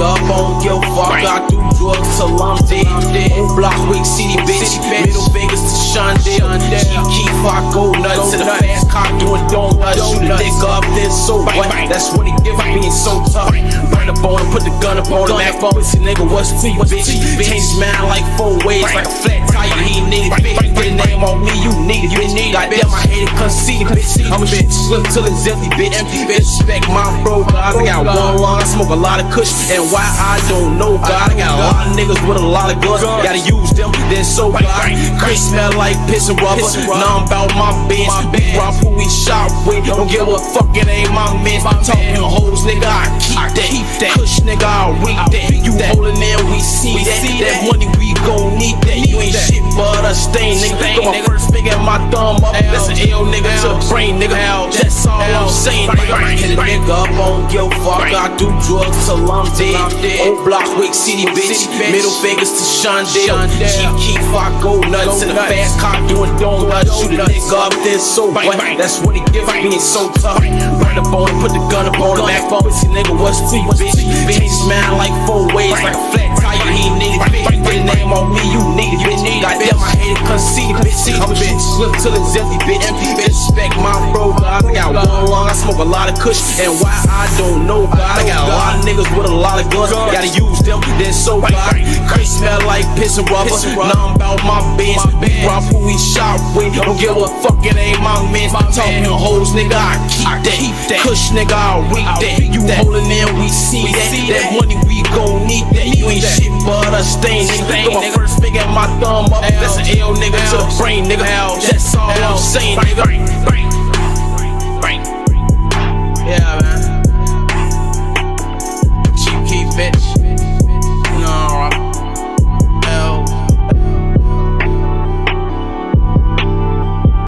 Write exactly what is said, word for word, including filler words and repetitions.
nigga up, don't give a fuck. I do drugs till I'm dead. On block week, city bitch. Middle fingers to Shondell. Keef, I go nuts. In the fast car doing donuts. Shoot a nigga up, then so what? That's what he give me, being so tough. Burn the bone, put the gun up on the back phone. See nigga, what's to you, bitch? Change his mind like four ways, like a flat tire. He need it, bitch. Get a name on me, you need it, bitch. Goddamn, I hate it, conceited, bitch. I'm a bitch, slip till it's empty, bitch. Empty, bitch. Respect my bro, God. I got one lung, I smoke a lot of kush. And why I don't know, God. I got a lot of niggas with a lot of guns. Gotta use them, then so God. Chris smell like piss and rubber. Now I'm about my bitch. Big rock who we shot with. Don't give a fuck, it ain't my man. Talking hoes, nigga, I keep that. Kush, nigga, I'll read that. You holding there, we see that. That money, we gon' need that. You ain't shit but a stain, nigga. Got my first finger and my thumb up. That's an ill nigga to the brain, nigga. That's all I'm saying, nigga. Hit a nigga up, don't give a fuck. I do drugs till I'm dead. On block, wig, city bitch. Middle fingers to Shondell. Keef, I go nuts. In the fast car doing donuts. Shoot a nigga up, then so what? That's what he give me, it's so tough. Burn the bone, put the gun up on the back phone. See nigga, what's to you, bitch? Change his mind like four ways, like a flat tire. He need it, bitch. Get a name on me, you need it, bitch. Goddamn, I hate it, conceited, bitch. I'm a bitch, slip till it's empty, bitch. Respect my bro, God. I got one lung, I smoke a lot of kush. And why I don't know, God. I got a lot of niggas with a lot of guns. Gotta use them, then so God. Chris smell like piss and rubber. Now I'm about my bitch. Big rock who we shot with. Don't give a fuck, it ain't my man. Talking hoes, nigga, I keep that. Kush, nigga, I'll read that. You holding in, we see that. That money, we gon' need that. You ain't shit but a stain, nigga. Got my first finger and my thumb up. That's an ill nigga to the brain, nigga. That's all I'm saying, nigga.